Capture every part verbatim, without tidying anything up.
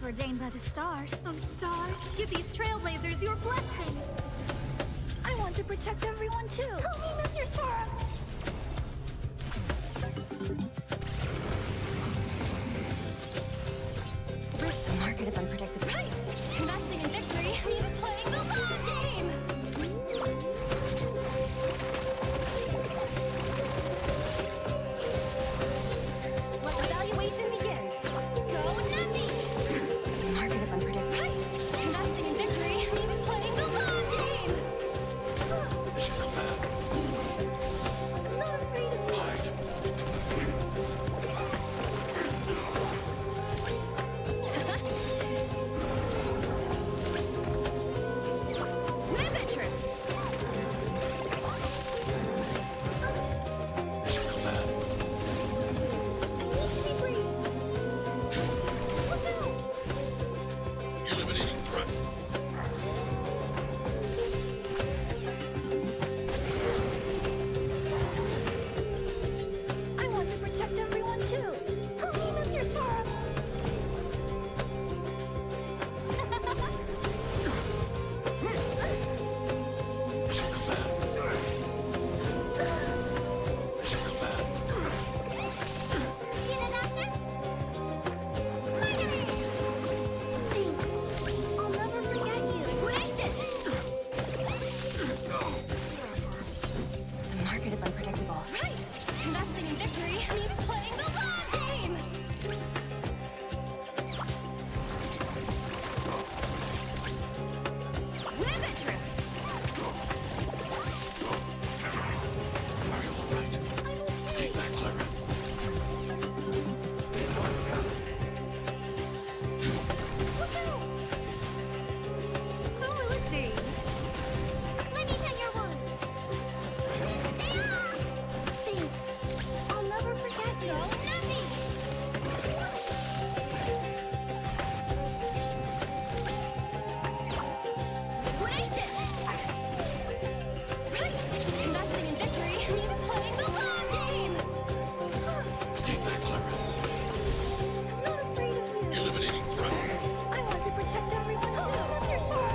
ordained by the stars. Oh, stars, give these trailblazers your blessing. I want to protect everyone too. Help me, Mister Star. The market is unpredictable. Right! Investing in victory means playing the long game! Let the valuation begin. Go Nutty! The market is unpredictable. Right! Investing in victory means playing the long game! Mission command. I'm not afraid of you. Hide. Mission command. Eliminating threat. I want to protect everyone too. Help me, Mister Star. Mission command. Mission command. Get it out there? Finally! Thanks. I'll never forget you. Waste it! The market is unpredictable. Right! Investing in victory means playing the long game! Live it, Trip! Are you all right? Stay back, Clara. Look out! Oh, let's see. Let me tell your wound. Thanks. I'll never forget you. Nothing. Waste it. Right. Investing in victory means playing the long game. Stay back, Clara. I'm not afraid of you. Eliminating threat. I want to protect everyone too. Mister Star.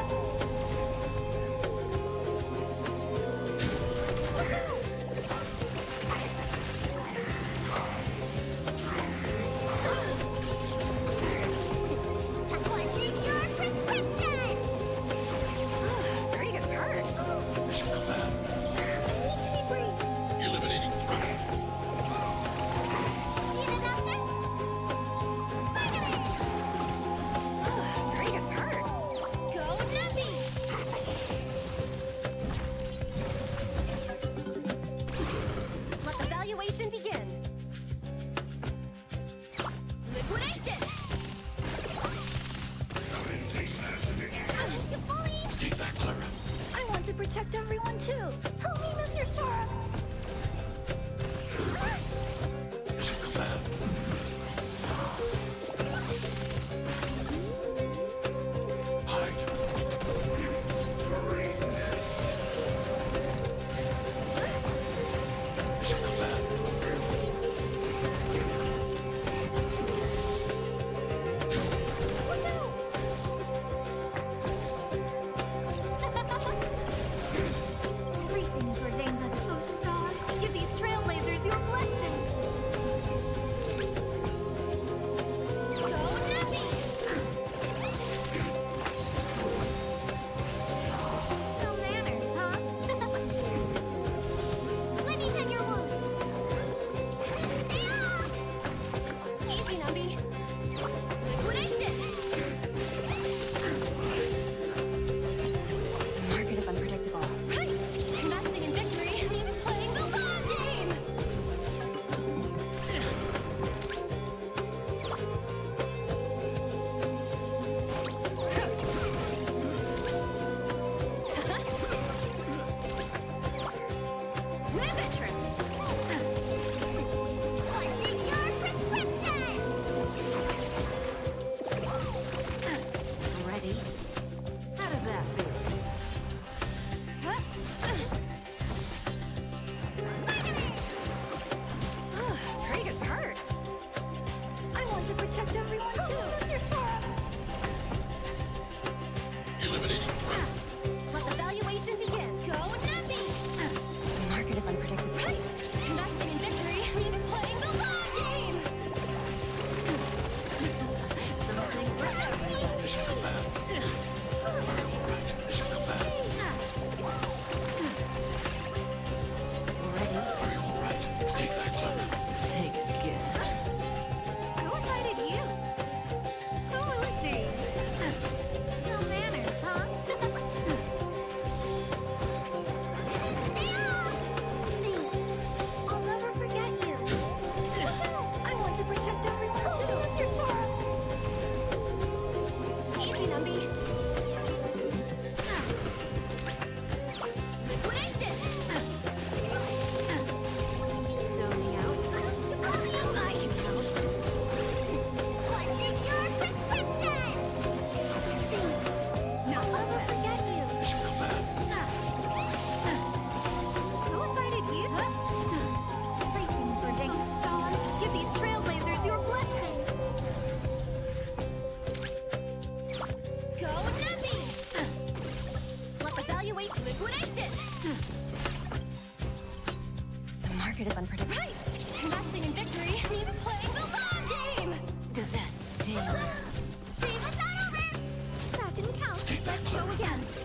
Collecting your prescription. Pretty good perk. Mission command. Need to be brief. Eliminating threat. Get it out there? Finally! Pretty good perk. Go Nutty! Let the valuation begin. Liquidation! You bully! Stay back, Clara. I want to protect everyone too. Help me, Mister Star. Mission command. Hide. Mission command. Look out! Liquidation! The market is unpredictable. Right! Investing in victory means playing the long game! Does that sting? See, that's not over! That didn't count. Stay back, Let's Clara. go again.